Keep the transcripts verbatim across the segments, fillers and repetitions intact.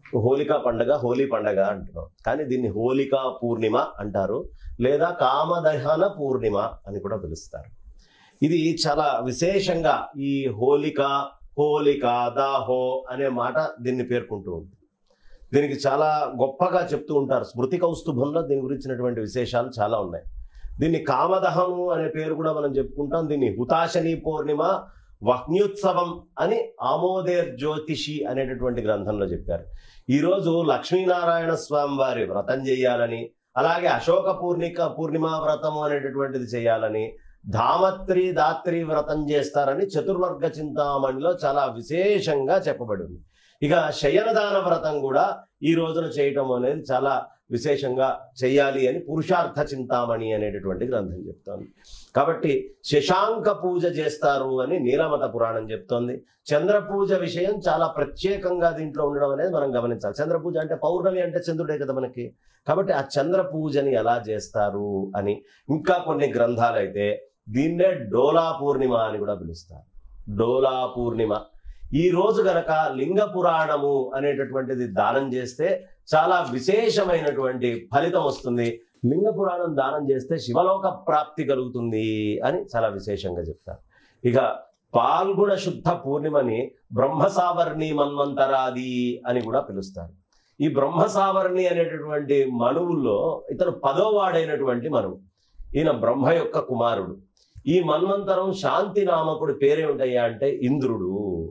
హోలికా పండగ హోలీ పండగ అంటున్నాం, కానీ దీన్ని హోలికా పూర్ణిమ అంటారు, లేదా కామదహన పూర్ణిమ అని కూడా పిలుస్తారు. ఇది చాలా విశేషంగా ఈ హోలిక హోలిక దాహో అనే మాట దీన్ని పేర్కొంటూ ఉంది. దీనికి చాలా గొప్పగా చెప్తూ ఉంటారు. స్మృతి కౌస్తుభంలో దీని గురించినటువంటి విశేషాలు చాలా ఉన్నాయి. దీన్ని కామదహము అనే పేరు కూడా మనం చెప్పుకుంటాం. దీన్ని హుతాశని పూర్ణిమ వహ్న్యుత్సవం అని ఆమోదేర్ జ్యోతిషి అనేటటువంటి గ్రంథంలో చెప్పారు. ఈరోజు లక్ష్మీనారాయణ స్వామి వారి వ్రతం చేయాలని, అలాగే అశోక పూర్ణిక పూర్ణిమ వ్రతము అనేటటువంటిది చేయాలని, ధామత్రి దాత్రి వ్రతం చేస్తారని చతుర్వర్గ చింతామణిలో చాలా విశేషంగా చెప్పబడి ఉంది. ఇక శయనదాన వ్రతం కూడా ఈ రోజున చేయటం అనేది చాలా విశేషంగా చేయాలి అని పురుషార్థ చింతామణి అనేటటువంటి గ్రంథం చెప్తోంది. కాబట్టి శశాంక పూజ చేస్తారు అని నీలమత పురాణం చెప్తోంది. చంద్ర పూజ విషయం చాలా ప్రత్యేకంగా దీంట్లో ఉండడం అనేది మనం గమనించాలి. చంద్ర పూజ అంటే పౌర్ణమి అంటే చంద్రుడే కదా మనకి. కాబట్టి ఆ చంద్ర పూజని ఎలా చేస్తారు అని ఇంకా కొన్ని గ్రంథాలు అయితే దీన్నే డోలా పూర్ణిమ అని కూడా పిలుస్తారు. డోలా పూర్ణిమ ఈ రోజు గనక లింగ పురాణము అనేటటువంటిది దానం చేస్తే చాలా విశేషమైనటువంటి ఫలితం వస్తుంది. లింగ పురాణం దానం చేస్తే శివలోక ప్రాప్తి కలుగుతుంది అని చాలా విశేషంగా చెప్తారు. ఇక పాల్గొన శుద్ధ పూర్ణిమని బ్రహ్మసావర్ణి మన్వంతరాది అని కూడా పిలుస్తారు. ఈ బ్రహ్మసావర్ణి అనేటటువంటి మనువుల్లో ఇతను పదో వాడైనటువంటి మనువు. ఈయన బ్రహ్మ యొక్క కుమారుడు. ఈ మన్వంతరం శాంతి నామకుడు పేరేమిటయ్యా అంటే ఇంద్రుడు.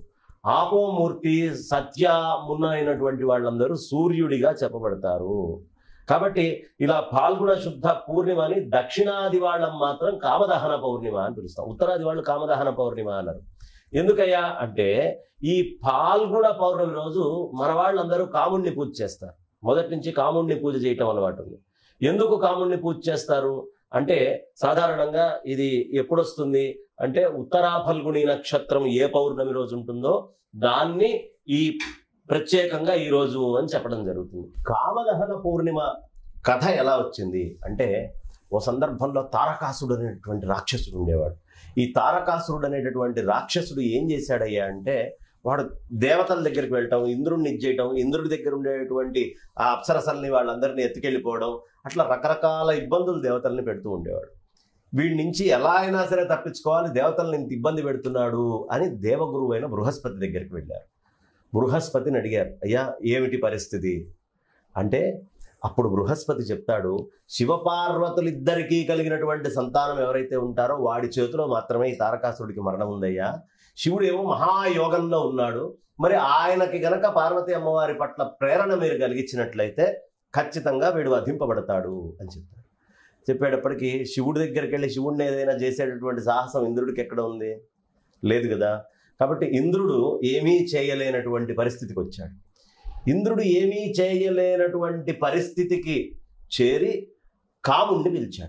ఆపోమూర్తి సత్య మున్న అయినటువంటి వాళ్ళందరూ సూర్యుడిగా చెప్పబడతారు. కాబట్టి ఇలా పాల్గొన శుద్ధ పూర్ణిమని దక్షిణాది వాళ్ళం మాత్రం కామదహన పౌర్ణిమ అని పిలుస్తాం. ఉత్తరాది వాళ్ళు కామదహన పౌర్ణిమ అన్నారు. ఎందుకయ్యా అంటే ఈ పాల్గొన పౌర్ణమి రోజు మన వాళ్ళందరూ కాముణ్ణి పూజ చేస్తారు. మొదటి నుంచి కాముణ్ణి పూజ చేయటం అలవాటు ఉంది. ఎందుకు కాముణ్ణి పూజ చేస్తారు అంటే సాధారణంగా ఇది ఎప్పుడు వస్తుంది అంటే ఉత్తరా ఫల్గుణి నక్షత్రం ఏ పౌర్ణమి రోజు ఉంటుందో దాన్ని ఈ ప్రత్యేకంగా ఈ రోజు అని చెప్పడం జరుగుతుంది. కామదహన పూర్ణిమ కథ ఎలా వచ్చింది అంటే ఓ సందర్భంలో తారకాసుడు అనేటువంటి రాక్షసుడు ఉండేవాడు. ఈ తారకాసురుడు అనేటటువంటి రాక్షసుడు ఏం చేశాడయ్యా అంటే వాడు దేవతల దగ్గరికి వెళ్ళటం, ఇంద్రుడిని ఇచ్చేయటం, ఇంద్రుడి దగ్గర ఉండేటువంటి ఆ అప్సరసల్ని వాళ్ళందరినీ ఎత్తుకెళ్ళిపోవడం, అట్లా రకరకాల ఇబ్బందులు దేవతల్ని పెడుతూ ఉండేవాడు. వీడి నుంచి ఎలా అయినా సరే తప్పించుకోవాలి, దేవతల్ని ఇంత ఇబ్బంది పెడుతున్నాడు అని దేవగురువు అయిన బృహస్పతి దగ్గరికి వెళ్ళారు. బృహస్పతిని అడిగారు, అయ్యా ఏమిటి పరిస్థితి అంటే అప్పుడు బృహస్పతి చెప్తాడు, శివపార్వతులిద్దరికీ కలిగినటువంటి సంతానం ఎవరైతే ఉంటారో వాడి చేతిలో మాత్రమే ఈ తారకాసురుడికి మరణం ఉందయ్యా. శివుడు ఏమో మహాయోగంలో ఉన్నాడు. మరి ఆయనకి గనక పార్వతీ అమ్మవారి పట్ల ప్రేరణ మీరు కలిగించినట్లయితే ఖచ్చితంగా వీడు వధింపబడతాడు అని చెప్పాడు. చెప్పేటప్పటికీ శివుడి దగ్గరికి వెళ్ళి శివుడిని ఏదైనా చేసేటటువంటి సాహసం ఇంద్రుడికి ఎక్కడ ఉంది? లేదు కదా. కాబట్టి ఇంద్రుడు ఏమీ చేయలేనటువంటి పరిస్థితికి వచ్చాడు. ఇంద్రుడు ఏమీ చేయలేనటువంటి పరిస్థితికి చేరి కాముణ్ణి పిలిచాడు.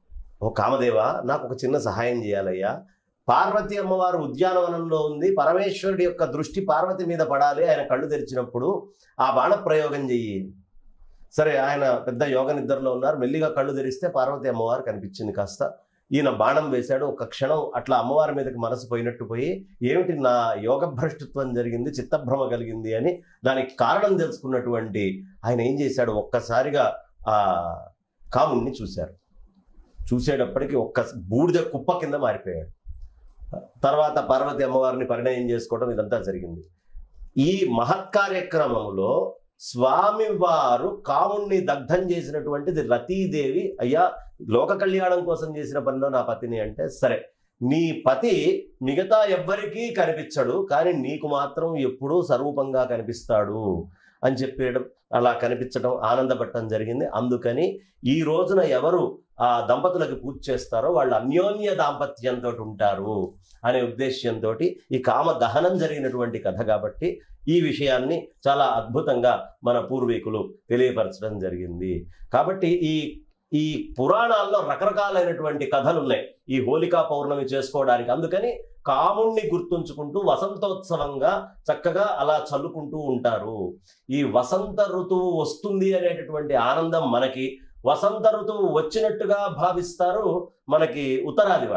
ఓ కామదేవ, నాకు ఒక చిన్న సహాయం చేయాలయ్యా. పార్వతీ అమ్మవారు ఉద్యానవనంలో ఉంది, పరమేశ్వరుడి యొక్క దృష్టి పార్వతి మీద పడాలి, ఆయన కళ్ళు తెరిచినప్పుడు ఆ బాణ ప్రయోగం చెయ్యి. సరే, ఆయన పెద్ద యోగ నిద్రలో ఉన్నారు. మెల్లిగా కళ్ళు తెరిస్తే పార్వతీ అమ్మవారు కనిపించింది. కాస్త ఈయన బాణం వేశాడు. ఒక క్షణం అట్లా అమ్మవారి మీదకి మనసు పోయినట్టు పోయి, ఏమిటి నా యోగ భ్రష్టత్వం జరిగింది, చిత్తభ్రమ కలిగింది అని దానికి కారణం తెలుసుకున్నటువంటి ఆయన ఏం చేశాడు, ఒక్కసారిగా ఆ కాముణ్ణి చూశారు. చూసేటప్పటికి ఒక్క బూడిద కుప్ప కింద మారిపోయాడు. తర్వాత పార్వతీ అమ్మవారిని పరిణయం చేసుకోవడం ఇదంతా జరిగింది. ఈ మహత్ కార్యక్రమంలో స్వామివారు కాముణ్ణి దగ్ధం చేసినటువంటిది రతీదేవి. అయ్యా, లోక కళ్యాణం కోసం చేసిన పనిలో నా పతిని అంటే, సరే నీ పతి మిగతా ఎవ్వరికీ కనిపించడు, కానీ నీకు మాత్రం ఎప్పుడూ స్వరూపంగా కనిపిస్తాడు అని చెప్పేయడం, అలా కనిపించడం, ఆనందపడటం జరిగింది. అందుకని ఈ రోజున ఎవరు ఆ దంపతులకు పూజ చేస్తారో వాళ్ళు అన్యోన్య దాంపత్యంతో ఉంటారు అనే ఉద్దేశ్యంతో ఈ కామ దహనం జరిగినటువంటి కథ కాబట్టి ఈ విషయాన్ని చాలా అద్భుతంగా మన పూర్వీకులు తెలియపరచడం జరిగింది. కాబట్టి ఈ ఈ పురాణాల్లో రకరకాలైనటువంటి కథలు ఉన్నాయి ఈ హోలికా పౌర్ణమి చేసుకోవడానికి. అందుకని కాముణ్ణి గుర్తుంచుకుంటూ వసంతోత్సవంగా చక్కగా అలా చల్లుకుంటూ ఉంటారు. ఈ వసంత ఋతువు వస్తుంది అనేటటువంటి ఆనందం మనకి, వసంత ఋతువు వచ్చినట్టుగా భావిస్తారు మనకి ఉత్తరాది వాళ్ళు.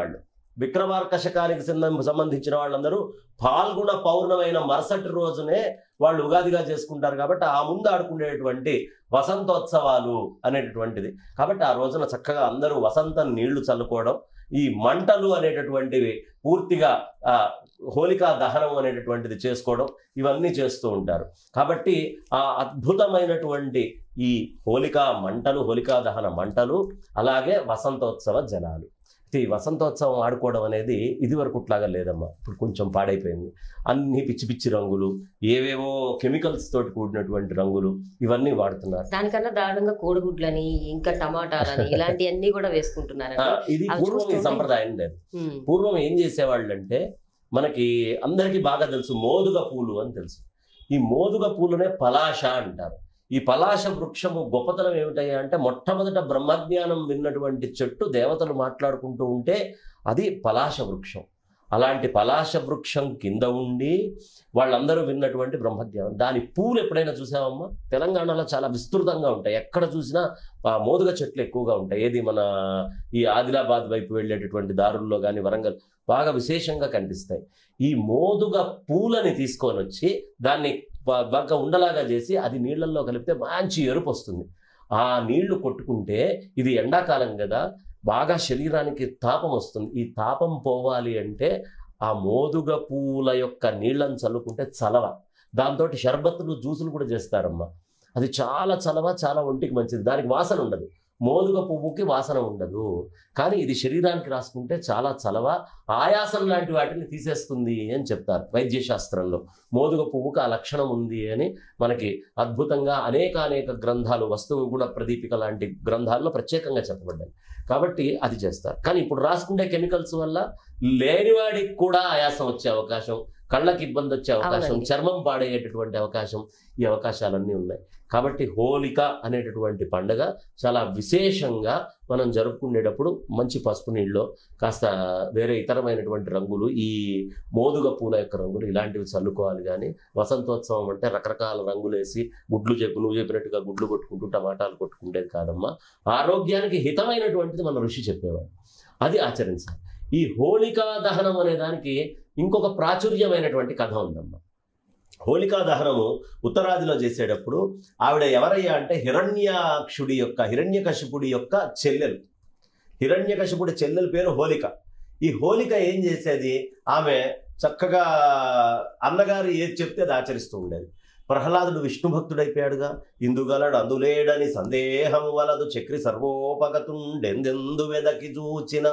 విక్రమార్క శకానికి సంబంధించిన వాళ్ళందరూ పాల్గొన పౌర్ణమైన మరుసటి రోజునే వాళ్ళు ఉగాదిగా చేసుకుంటారు కాబట్టి ఆ ముందు ఆడుకునేటువంటి వసంతోత్సవాలు అనేటటువంటిది. కాబట్టి ఆ రోజున చక్కగా అందరూ వసంతం నీళ్లు చల్లుకోవడం, ఈ మంటలు అనేటటువంటివి పూర్తిగా ఆ హోలికా దహనం అనేటటువంటిది చేసుకోవడం, ఇవన్నీ చేస్తూ ఉంటారు. కాబట్టి ఆ అద్భుతమైనటువంటి ఈ హోలికా మంటలు, హోలికా దహన మంటలు, అలాగే వసంతోత్సవ జనాలు. ఈ వసంతోత్సవం ఆడుకోవడం అనేది ఇది వరకుట్లాగా లేదమ్మా, ఇప్పుడు కొంచెం పాడైపోయింది. అన్ని పిచ్చి పిచ్చి రంగులు, ఏవేవో కెమికల్స్ తోటి కూడినటువంటి రంగులు, ఇవన్నీ వాడుతున్నారు. దానికన్నా దారుణంగా కోడిగుడ్లని, ఇంకా టమాటాలని, ఇలాంటివన్నీ కూడా వేసుకుంటున్నారు. ఇది పూర్వం ఈ సంప్రదాయం లేదు. పూర్వం ఏం చేసేవాళ్ళు అంటే, మనకి అందరికీ బాగా తెలుసు మోదుగ పూలు అని తెలుసు. ఈ మోదుగ పూలనే పలాష అంటారు. ఈ పలాశ వృక్షము గొప్పతనం ఏమిటయ్యా అంటే, మొట్టమొదట బ్రహ్మజ్ఞానం విన్నటువంటి చెట్టు దేవతలు మాట్లాడుకుంటూ ఉంటే అది పలాశ వృక్షం. అలాంటి పలాశ వృక్షం కింద ఉండి వాళ్ళందరూ విన్నటువంటి బ్రహ్మజ్ఞానం. దాని పూలు ఎప్పుడైనా చూసావమ్మా? తెలంగాణలో చాలా విస్తృతంగా ఉంటాయి, ఎక్కడ చూసినా మోదుగ చెట్లు ఎక్కువగా ఉంటాయి. ఏది మన ఈ ఆదిలాబాద్ వైపు వెళ్ళేటటువంటి దారుల్లో కానీ వరంగల్ బాగా విశేషంగా కనిపిస్తాయి. ఈ మోదుగ పూలని తీసుకొని వచ్చి దాన్ని బాగా ఉండలాగా చేసి అది నీళ్ళల్లో కలిపితే మంచి ఎరుపు వస్తుంది. ఆ నీళ్లు కొట్టుకుంటే, ఇది ఎండాకాలం కదా, బాగా శరీరానికి తాపం వస్తుంది. ఈ తాపం పోవాలి అంటే ఆ మోదుగ పూల యొక్క నీళ్ళని చల్లుకుంటే చలవ. దాంతో షర్బత్తులు, జ్యూసులు కూడా చేస్తారమ్మా. అది చాలా చలవ, చాలా ఒంటికి మంచిది. దానికి వాసన ఉండదు, మోదుగ పువ్వుకి వాసన ఉండదు. కానీ ఇది శరీరానికి రాసుకుంటే చాలా చలవ, ఆయాసం లాంటి వాటిని తీసేస్తుంది అని చెప్తారు వైద్యశాస్త్రంలో. మోదుగ పువ్వుకి ఆ లక్షణం ఉంది అని మనకి అద్భుతంగా అనేక అనేక గ్రంథాలు, వస్తువు గుణ ప్రదీపిక లాంటి గ్రంథాల్లో ప్రత్యేకంగా చెప్పబడ్డాయి. కాబట్టి అది చేస్తారు. కానీ ఇప్పుడు రాసుకుంటే కెమికల్స్ వల్ల లేనివాడికి కూడా ఆయాసం వచ్చే అవకాశం, కళ్ళకి ఇబ్బంది వచ్చే అవకాశం, చర్మం పాడయ్యేటటువంటి అవకాశం, ఈ అవకాశాలన్నీ ఉన్నాయి. కాబట్టి హోలిక అనేటటువంటి పండుగ చాలా విశేషంగా మనం జరుపుకునేటప్పుడు మంచి పసుపు నీళ్ళలో కాస్త వేరే ఇతరమైనటువంటి రంగులు, ఈ మోదుగ పూల యొక్క రంగులు ఇలాంటివి చల్లుకోవాలి. కానీ వసంతోత్సవం అంటే రకరకాల రంగులు వేసి గుడ్లు చెప్పు నువ్వు చెప్పినట్టుగా గుడ్లు కొట్టుకుంటూ టమాటాలు కొట్టుకుంటేది కాదమ్మా. ఆరోగ్యానికి హితమైనటువంటిది మన ఋషి చెప్పేవాడు, అది ఆచరించాలి. ఈ హోలికా దహనం అనే దానికి ఇంకొక ప్రాచుర్యమైనటువంటి కథ ఉందమ్మా. హోలికా దహనము ఉత్తరాదిలో చేసేటప్పుడు ఆవిడ ఎవరయ్యా అంటే హిరణ్యాక్షుడి యొక్క హిరణ్యకశిపుడి యొక్క చెల్లెలు. హిరణ్యకశిపుడి చెల్లెల పేరు హోలిక. ఈ హోలిక ఏం చేసేది, ఆమె చక్కగా అన్నగారు ఏది చెప్తే అది ఆచరిస్తూ ఉండేది. ప్రహ్లాదుడు విష్ణు భక్తుడైపోయాడుగా, ఇందుగలడు అందులేడని సందేహం వలదు, చక్రి సర్వోపగతుండెందెందు వెదకి చూచిన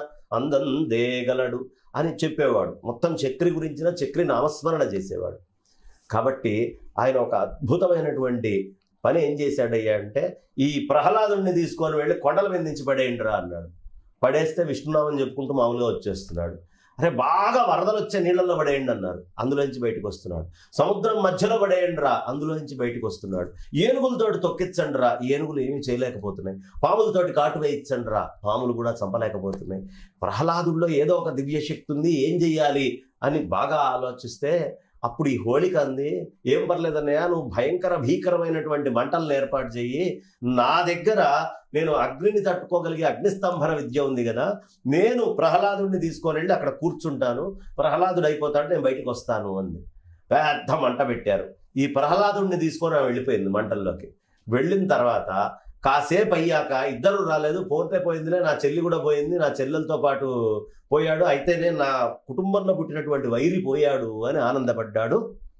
అందందేగలడు అని చెప్పేవాడు. మొత్తం చక్రి గురించిన చక్రి నామస్మరణ చేసేవాడు. కాబట్టి ఆయన ఒక అద్భుతమైనటువంటి పని ఏం చేశాడయ్యా అంటే, ఈ ప్రహ్లాదుడిని తీసుకొని వెళ్ళి కొండల మీద నుంచి పడేయండిరా అన్నాడు. పడేస్తే విష్ణునామం చెప్పుకుంటూ మామూలుగా వచ్చేస్తున్నాడు. అరే బాగా వరదలు వచ్చే నీళ్ళల్లో పడేయండి అన్నారు, అందులోంచి బయటకు వస్తున్నాడు. సముద్రం మధ్యలో పడేయండి రా, అందులోంచి బయటకు వస్తున్నాడు. ఏనుగులతోటి తొక్కించండి రా, ఏనుగులు ఏమీ చేయలేకపోతున్నాయి. పాములతోటి కాటు వేయించండి రా, పాములు కూడా చంపలేకపోతున్నాయి. ప్రహ్లాదుల్లో ఏదో ఒక దివ్యశక్తి ఉంది, ఏం చెయ్యాలి అని బాగా ఆలోచిస్తే అప్పుడు ఈ హోలిక అంది, ఏం పర్లేదన్నయ్య, నువ్వు భయంకర భీకరమైనటువంటి మంటలను ఏర్పాటు చెయ్యి, నా దగ్గర నేను అగ్నిని తట్టుకోగలిగే అగ్నిస్తంభన విద్య ఉంది కదా, నేను ప్రహ్లాదుడిని తీసుకొని వెళ్ళి అక్కడ కూర్చుంటాను, ప్రహ్లాదుడు అయిపోతాడు, నేను బయటకు వస్తాను అంది. పెద్ద మంట పెట్టారు. ఈ ప్రహ్లాదుడిని తీసుకొని ఆమె వెళ్ళిపోయింది మంటల్లోకి. వెళ్ళిన తర్వాత కాసేపు అయ్యాక ఇద్దరు రాలేదు, పోతే పోయిందిలే, నా చెల్లి కూడా పోయింది, నా చెల్లెలతో పాటు పోయాడు, అయితేనే నా కుటుంబంలో పుట్టినటువంటి వైరి పోయాడు అని ఆనందపడ్డాడు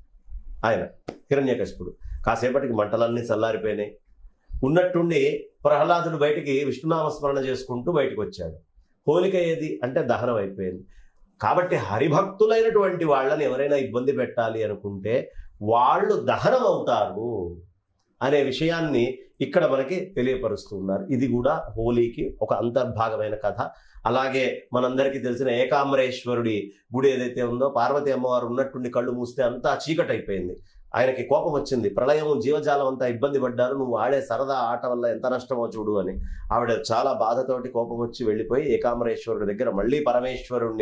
ఆయన హిరణ్యకశిపుడు. కాసేపటికి మంటలన్నీ చల్లారిపోయినాయి. ఉన్నట్టుండి ప్రహ్లాదుడు బయటికి విష్ణునామస్మరణ చేసుకుంటూ బయటకు వచ్చాడు. హోలిక ఏది అంటే దహనం అయిపోయింది. కాబట్టి హరిభక్తులైనటువంటి వాళ్ళని ఎవరైనా ఇబ్బంది పెట్టాలి అనుకుంటే వాళ్ళు దహనం అవుతారు అనే విషయాన్ని ఇక్కడ మనకి తెలియపరుస్తున్నారు. ఇది కూడా హోలీకి ఒక అంతర్భాగమైన కథ. అలాగే మనందరికీ తెలిసిన ఏకాంబరేశ్వరుడి గుడి ఏదైతే ఉందో, పార్వతీ అమ్మవారు ఉన్నట్టుండి కళ్ళు మూస్తే అంతా చీకటి అయిపోయింది. ఆయనకి కోపం వచ్చింది, ప్రళయం జీవజాలం అంతా ఇబ్బంది పడ్డారు, నువ్వు ఆడే సరదా ఆట వల్ల ఎంత నష్టమో చూడు అని. ఆవిడ చాలా బాధతోటి కోపం వచ్చి వెళ్ళిపోయి ఏకాంబరేశ్వరుడి దగ్గర మళ్ళీ పరమేశ్వరుణ్ణి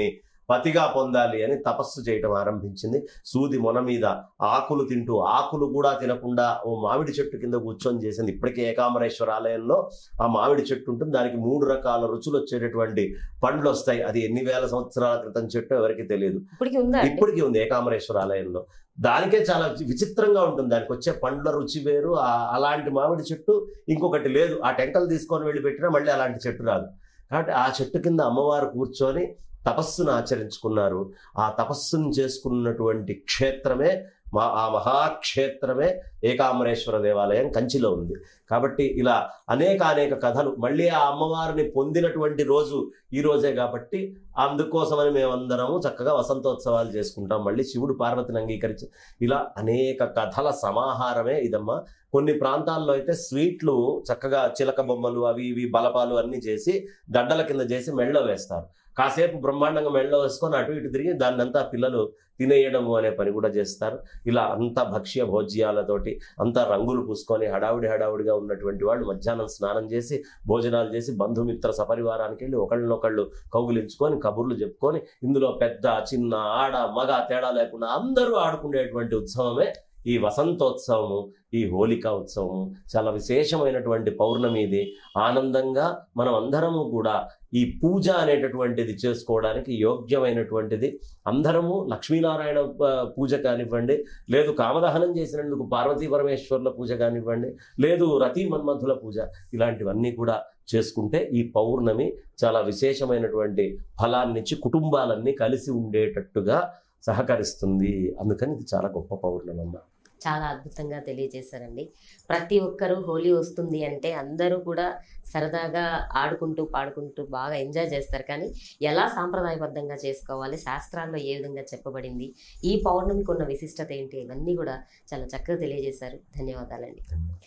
పతిగా పొందాలి అని తపస్సు చేయటం ఆరంభించింది. సూది మొన మీద ఆకులు తింటూ, ఆకులు కూడా తినకుండా ఓ మామిడి చెట్టు కింద కూర్చొని చేసింది. ఇప్పటికే ఏకాంబరేశ్వర ఆలయంలో ఆ మామిడి చెట్టు ఉంటుంది, దానికి మూడు రకాల రుచులు వచ్చేటటువంటి పండ్లు వస్తాయి. అది ఎన్ని వేల సంవత్సరాల క్రితం చెట్టు ఎవరికి తెలియదు, ఇప్పటికీ ఉంది ఏకాంబరేశ్వర ఆలయంలో. దానికే చాలా విచిత్రంగా ఉంటుంది, దానికి వచ్చే పండ్ల రుచి వేరు. అలాంటి మామిడి చెట్టు ఇంకొకటి లేదు. ఆ టెంకలు తీసుకొని వెళ్ళి పెట్టినా మళ్ళీ అలాంటి చెట్టు రాదు. కాబట్టి ఆ చెట్టు కింద అమ్మవారు కూర్చొని తపస్సును ఆచరించుకున్నారు. ఆ తపస్సును చేసుకున్నటువంటి క్షేత్రమే మా ఆ మహాక్షేత్రమే ఏకాంబరేశ్వర దేవాలయం కంచిలో ఉంది. కాబట్టి ఇలా అనేక అనేక కథలు, మళ్ళీ ఆ అమ్మవారిని పొందినటువంటి రోజు ఈ రోజే కాబట్టి అందుకోసమని మేమందరము చక్కగా వసంతోత్సవాలు చేసుకుంటాం. మళ్ళీ శివుడు పార్వతిని అంగీకరించి ఇలా అనేక కథల సమాహారమే ఇదమ్మా. కొన్ని ప్రాంతాల్లో అయితే స్వీట్లు చక్కగా చిలక బొమ్మలు అవి ఇవి బలపాలు అన్నీ చేసి గడ్డల కింద చేసి మెళ్ళో వేస్తారు. కాసేపు బ్రహ్మాండంగా మెళ్ళో వేసుకొని అటు ఇటు తిరిగి దాన్ని అంతా పిల్లలు తినేయడము అనే పని కూడా చేస్తారు. ఇలా అంత భక్ష్య భోజ్యాలతోటి అంతా రంగులు పూసుకొని హడావుడి హడావుడిగా ఉన్నటువంటి వాళ్ళు మధ్యాహ్నం స్నానం చేసి భోజనాలు చేసి బంధుమిత్ర సపరివారానికి వెళ్ళి ఒకళ్ళనొకళ్ళు కౌగులించుకొని కబుర్లు చెప్పుకొని ఇందులో పెద్ద చిన్న ఆడ మగ తేడా లేకుండా అందరూ ఆడుకునేటువంటి ఉత్సవమే ఈ వసంతోత్సవము, ఈ హోలికా ఉత్సవము. చాలా విశేషమైనటువంటి పౌర్ణమి ఇది. ఆనందంగా మనం అందరము కూడా ఈ పూజ అనేటటువంటిది చేసుకోవడానికి యోగ్యమైనటువంటిది. అందరము లక్ష్మీనారాయణ పూజ కానివ్వండి, లేదు కామదహనం చేసినందుకు పార్వతీ పరమేశ్వర్ల పూజ కానివ్వండి, లేదు రతి మన్మధుల పూజ, ఇలాంటివన్నీ కూడా చేసుకుంటే ఈ పౌర్ణమి చాలా విశేషమైనటువంటి ఫలాన్నిచ్చి కుటుంబాలన్నీ కలిసి ఉండేటట్టుగా సహకరిస్తుంది. అందుకని ఇది చాలా గొప్ప పౌర్ణమి అమ్మ. చాలా అద్భుతంగా తెలియజేశారండి. ప్రతి ఒక్కరూ హోలీ వస్తుంది అంటే అందరూ కూడా సరదాగా ఆడుకుంటూ పాడుకుంటూ బాగా ఎంజాయ్ చేస్తారు. కానీ ఎలా సాంప్రదాయబద్ధంగా చేసుకోవాలి, శాస్త్రాల్లో ఏ విధంగా చెప్పబడింది, ఈ పౌర్ణమికి ఉన్న విశిష్టత ఏంటి, ఇవన్నీ కూడా చాలా చక్కగా తెలియజేశారు. ధన్యవాదాలండి.